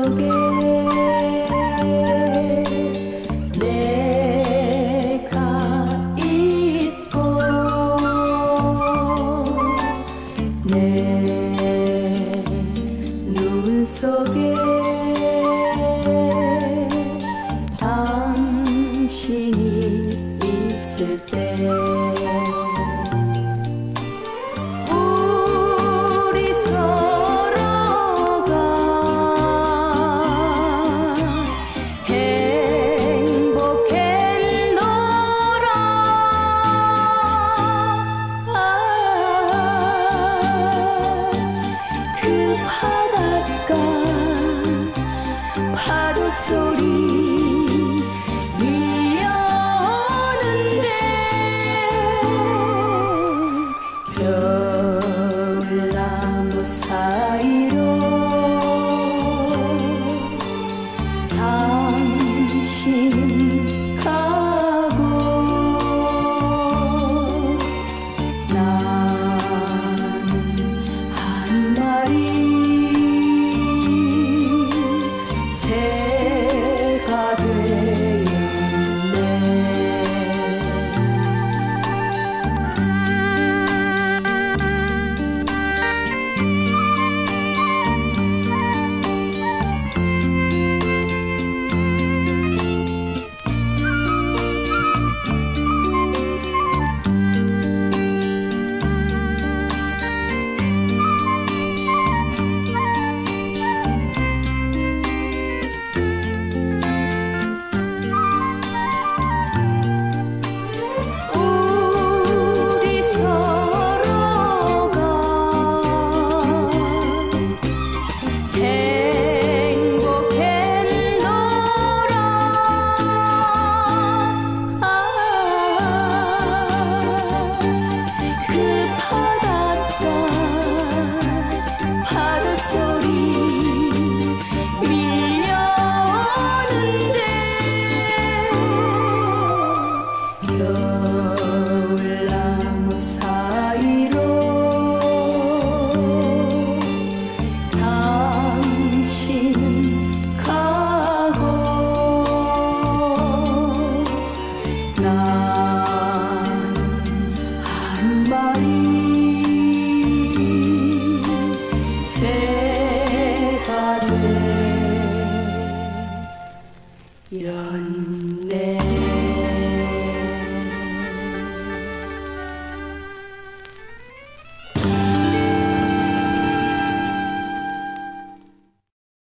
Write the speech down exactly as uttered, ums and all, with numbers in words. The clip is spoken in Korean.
속에 내가 있고 내 눈 속에 당신이 있을 때 우리 서로가 행복했노라. 아, 그 바닷가 파도 소리 밀려오는데 겨울나무 사이로 당신은 가고 나는 한 마리 새가 되었네. 우리 서로가 행복했노라. 아, 그 바닷가 파도 소리 밀려오는데 겨울나무 사이로 당신은 가고 나는 한 마리 새가 되었네.